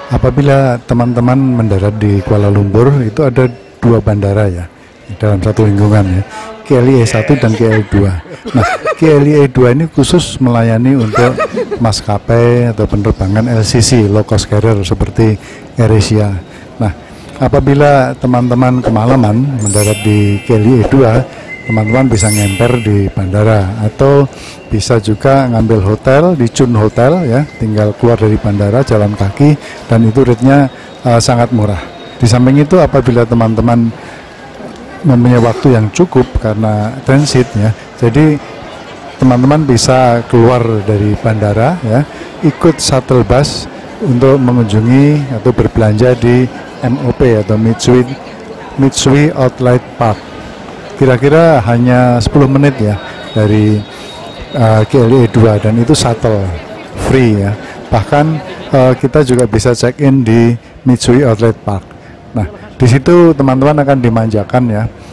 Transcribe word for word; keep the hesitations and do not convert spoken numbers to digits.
Apabila teman-teman mendarat di Kuala Lumpur, itu ada dua bandara ya dalam satu lingkungan ya, K L I A satu dan K L I A dua. Nah, K L I A dua ini khusus melayani untuk maskapai atau penerbangan L C C, low cost carrier seperti AirAsia. Nah, apabila teman-teman kemalaman mendarat di K L I A dua, teman-teman bisa ngemper di bandara atau bisa juga ngambil hotel di Chun Hotel ya, tinggal keluar dari bandara jalan kaki dan itu rate-nya uh, sangat murah. Di samping itu apabila teman-teman mempunyai waktu yang cukup karena transit ya, jadi teman-teman bisa keluar dari bandara ya, ikut shuttle bus untuk mengunjungi atau berbelanja di M O P atau Mitsui Mitsui Outlet Park. Kira-kira hanya sepuluh menit ya dari uh, K L I A dua dan itu shuttle free ya. Bahkan uh, kita juga bisa check in di Mitsui Outlet Park. Nah, di situ teman-teman akan dimanjakan ya